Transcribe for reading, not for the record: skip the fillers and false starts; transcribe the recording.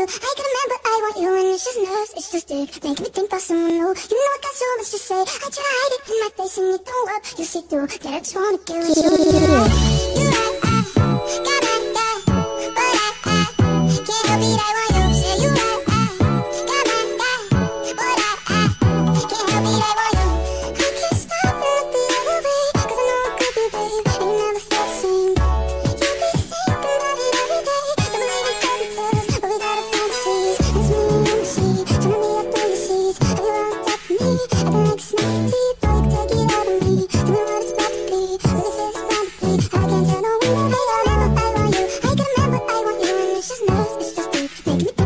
I can remember I want you, and it's just nerves, it's just it, making me think about someone new. You know I got so much to say, I try to hide it in my face and you don't work, you see through that I just wanna get with you. You right, got my guy, but I can't help it, I want you. Say you right, got my guy, but I can't help it, I want you. I can't stop and look the other way, cause I know it could be, babe, and you never felt the same. You be thinking about it every day, don't believe in fairy tales, but we got a fantasies. And it's me and you see, turning me up through the seas. Have you on top of me, acting like it's nothing deep, but you can take it out of me. Tell me what it's about to be, really feel it's bound to be. I can't tell no one, I remember I want you. I can remember I want you, and it's just nerves, it's just deep, making me